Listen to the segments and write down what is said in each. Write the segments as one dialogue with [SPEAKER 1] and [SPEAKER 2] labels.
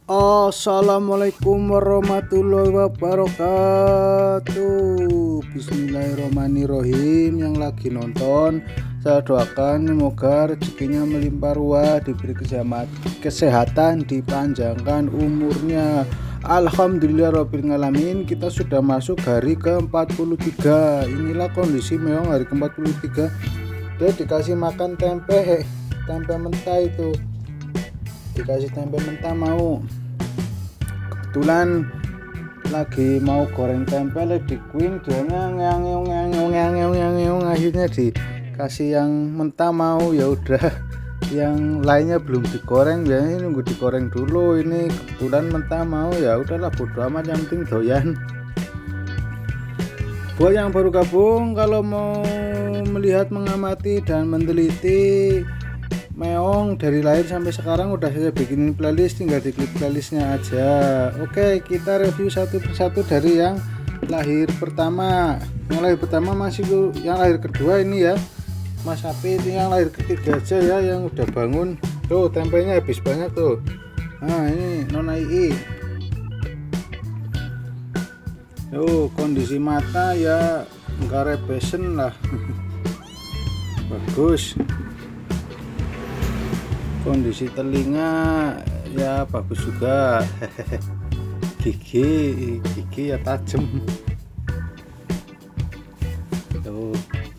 [SPEAKER 1] Assalamualaikum warahmatullahi wabarakatuh. Bismillahirrahmanirrahim. Yang lagi nonton, saya doakan semoga rezekinya melimpah ruah, diberi kesehatan, dipanjangkan umurnya. Alhamdulillahirrahmanirrahim. Kita sudah masuk hari ke-43. Inilah kondisi Meong hari ke-43. Dia dikasih makan tempe mentah itu, dikasih tempe mentah mau. Kebetulan lagi mau goreng tempe di Queen, dia akhirnya dikasih yang mentah mau. Ya udah, yang lainnya belum digoreng, biasanya nunggu digoreng dulu. Ini kebetulan mentah mau, ya udahlah bodo amat, yang penting doyan. Buat yang baru gabung, kalau mau melihat, mengamati dan meneliti Meong dari lahir sampai sekarang, udah saya bikinin playlist, tinggal diklik playlistnya aja. Oke, kita review satu persatu dari yang lahir pertama. Yang lahir pertama masih, yang lahir kedua ini ya Mas Apit. Yang lahir ketiga aja ya, yang udah bangun. Tuh tempenya habis banyak tuh. Nah ini Nona Ii. Tuh kondisi mata ya enggak rebesen lah. Bagus. Kondisi telinga ya bagus juga. gigi ya tajam tuh.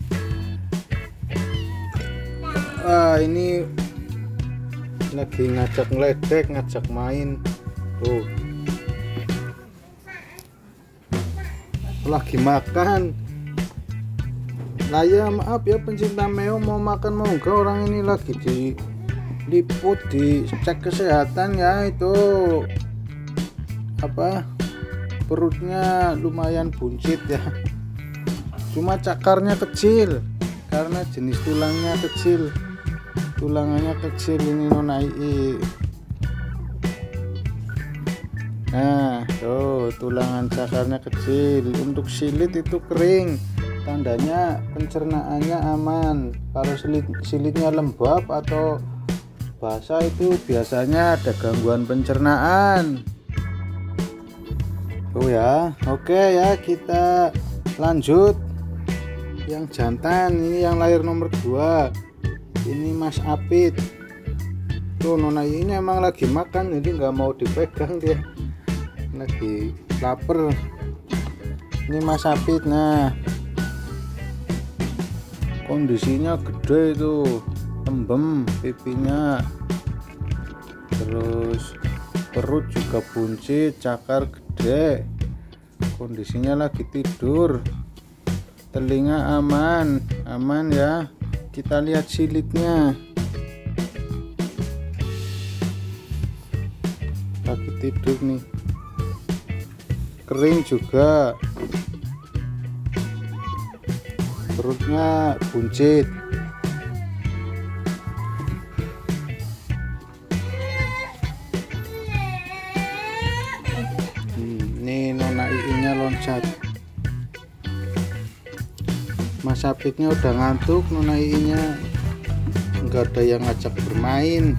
[SPEAKER 1] Ini lagi ngajak ngeledek, ngajak main tuh, lagi makan lah ya. Maaf ya pencinta Meong, mau makan mau enggak, orang ini lagi diliput, dicek kesehatan ya. Itu apa, perutnya lumayan buncit ya, cuma cakarnya kecil karena jenis tulangnya kecil, tulangannya kecil ini Nona Ii. Nah tuh tulangan cakarnya kecil. Untuk silit itu kering, tandanya pencernaannya aman. Kalau silitnya lembab atau basah itu biasanya ada gangguan pencernaan. Oh ya, oke ya, kita lanjut. Yang jantan ini yang lahir nomor 2. Ini Mas Apit. Tuh Nona ini emang lagi makan, jadi nggak mau dipegang, dia lagi lapar. Ini Mas Apit. Nah kondisinya gede itu, tembem pipinya, terus perut juga buncit, cakar gede. Kondisinya lagi tidur, telinga aman ya. Kita lihat silitnya, lagi tidur nih, kering juga, perutnya buncit. Ini Nona Ii-nya loncat. Mas Apitnya udah ngantuk, Nona Ii-nya nggak ada yang ngajak bermain.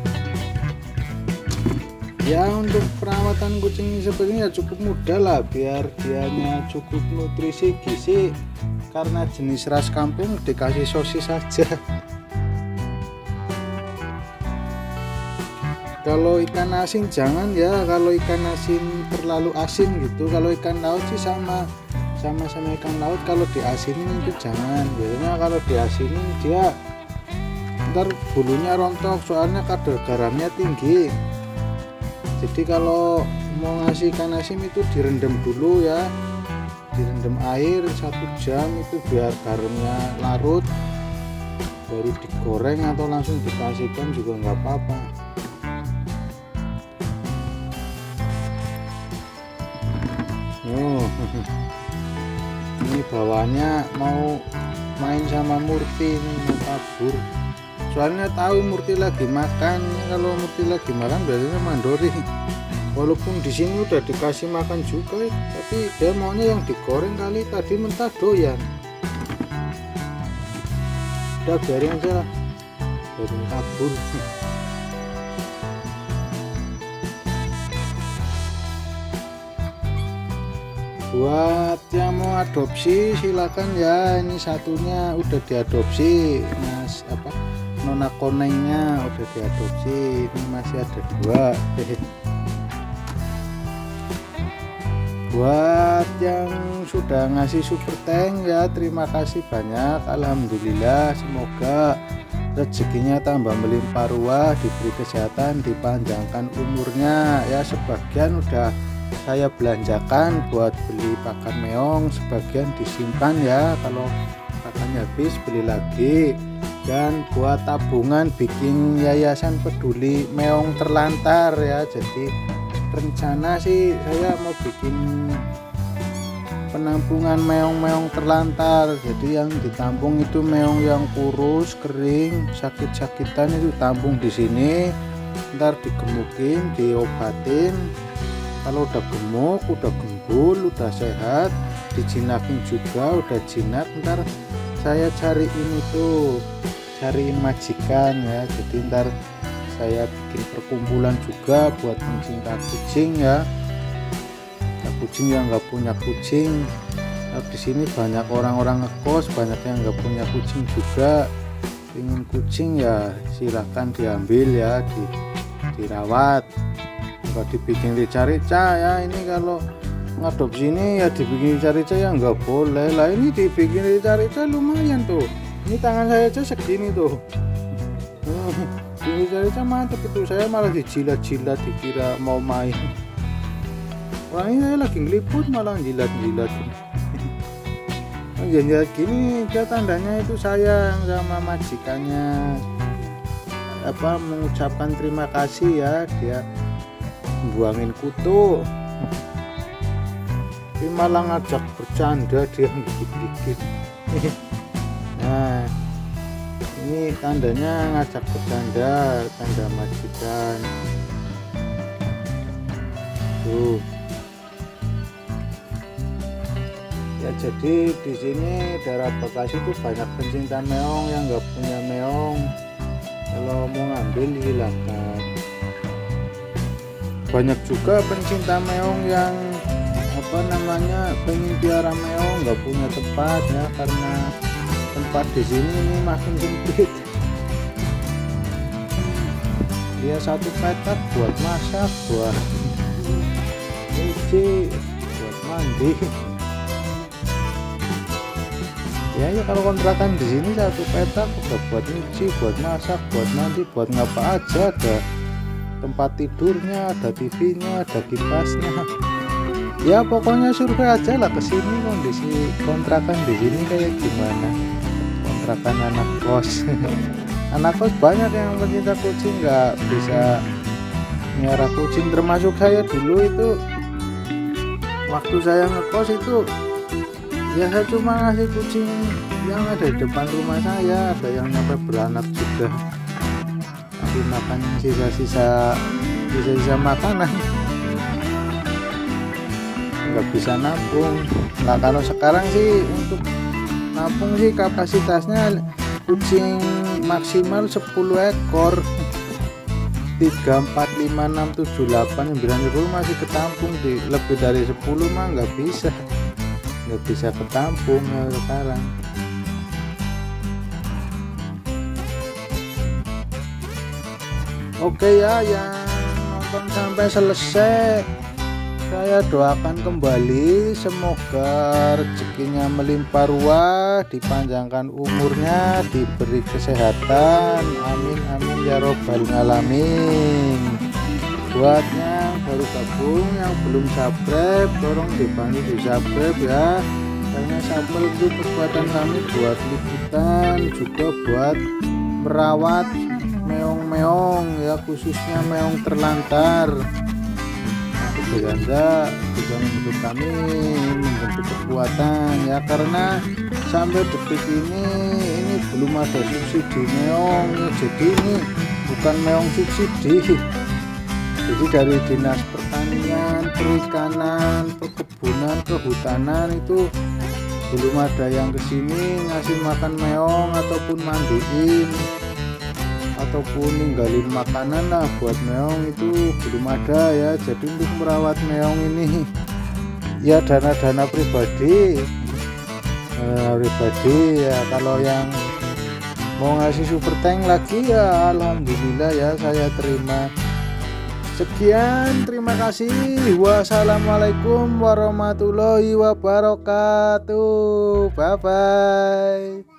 [SPEAKER 1] Ya untuk perawatan kucing seperti ini ya cukup mudah lah, biar dianya cukup nutrisi gizi. Karena jenis ras kampung, dikasih sosis saja. Kalau ikan asin jangan ya, kalau ikan asin terlalu asin gitu. Kalau ikan laut sih sama ikan laut, kalau diasinin itu jangan. Biasanya kalau diasinin dia ntar bulunya rontok, soalnya kadar garamnya tinggi. Jadi kalau mau ngasih ikan asin itu direndam dulu ya, direndam air 1 jam itu biar garamnya larut, baru digoreng atau langsung dikasihkan juga nggak apa-apa. Oh ini bawahnya mau main sama Murti, ini mau kabur, soalnya tahu Murti lagi makan. Kalau Murti lagi makan biasanya mandori. Walaupun di sini udah dikasih makan juga, tapi dia maunya yang digoreng kali, tadi mentah doyan. Udah biarin aja lah, biarin kabur. Buat yang mau adopsi silakan ya, ini satunya udah diadopsi mas, nona konengnya udah diadopsi, ini masih ada 2. Buat yang sudah ngasih super tank ya, terima kasih banyak, alhamdulillah, semoga rezekinya tambah melimpah ruah, diberi kesehatan, dipanjangkan umurnya ya. Sebagian udah saya belanjakan buat beli pakan meong, sebagian disimpan ya, kalau pakannya habis beli lagi, dan buat tabungan bikin yayasan peduli meong terlantar ya. Jadi rencana sih saya mau bikin penampungan meong-meong terlantar, jadi yang ditampung itu meong yang kurus, kering, sakit-sakitan itu tampung di sini, ntar digemukin, diobatin. Kalau udah gemuk, udah gembul, udah sehat, dijinakin juga, udah jinak, ntar saya cariin itu, cariin majikan ya. Jadi ntar saya bikin perkumpulan juga buat pencinta kucing ya, kucing yang nggak punya kucing. Nah, di sini banyak orang-orang ngekos, banyak yang nggak punya kucing juga, ingin kucing ya silahkan diambil ya, dirawat, nggak dibikin rica-rica ya. Ini kalau ngadopsi ini ya dibikin rica-rica ya nggak boleh lah, ini dibikin rica-rica lumayan tuh, ini tangan saya aja segini tuh. Ini rica-rica mantep itu, saya malah dijilat-jilat dikira mau main. Orang ini saya lagi ngeliput malah jilat-jilat. Jilat gini dia tandanya itu sayang sama majikannya, mengucapkan terima kasih ya, dia buangin kutu. Tapi malah ngajak bercanda, dia gigit-gigit. Nah ini tandanya ngajak bercanda, tanda majikan tuh. Ya, jadi di sini daerah Bekasi itu banyak pencinta meong yang nggak punya meong, kalau mau ngambil silakan. Banyak juga pencinta meong yang pengen piara meong nggak punya tempat ya, karena tempat di sini ini makin sempit. Dia 1 petak buat masak, buat cuci, buat mandi. Ya kalau kontrakan di sini 1 petak udah buat nyuci, buat masak, buat mandi, buat ngapa aja, ada tempat tidurnya, ada TV-nya, ada kipasnya. Ya pokoknya survei aja lah kesini kondisi kontrakan di sini kayak gimana. Kontrakan anak kos. Anak kos banyak yang pencinta kucing, nggak bisa nyara kucing, termasuk saya dulu itu. Waktu saya ngekos itu ya saya cuma ngasih kucing yang ada di depan rumah saya, ada yang sampai beranak juga, tapi makan sisa-sisa makanan, nggak bisa nampung. Nah kalau sekarang sih untuk nampung sih kapasitasnya kucing maksimal 10 ekor, 3, 4, 5, 6, 7, 8, 9, 10 masih ketampung. Di lebih dari 10 mah nggak bisa ketampung ya sekarang. Oke ya, yang nonton sampai selesai, saya doakan kembali semoga rezekinya melimpah ruah, dipanjangkan umurnya, diberi kesehatan, amin amin ya robbal alamin. Buat yang baru gabung, yang belum subscribe, tolong dibantu di subscribe ya, karena subscribe itu kekuatan kami buat liputan, juga buat merawat meong-meong ya, khususnya meong terlantar. Beranda juga membentuk kami, membentuk kekuatan ya, karena sampai detik ini belum ada subsidi meong ya. Jadi ini bukan meong subsidi, jadi dari Dinas Pertanian, Perikanan, Perkebunan, Kehutanan itu belum ada yang kesini ngasih makan meong ataupun mandiin ataupun ninggalin makanan lah buat meong, itu belum ada ya. Jadi untuk merawat meong ini ya dana-dana pribadi ya. Kalau yang mau ngasih super tank lagi ya alhamdulillah ya, saya terima. Sekian, terima kasih. Wassalamualaikum warahmatullahi wabarakatuh. Bye bye.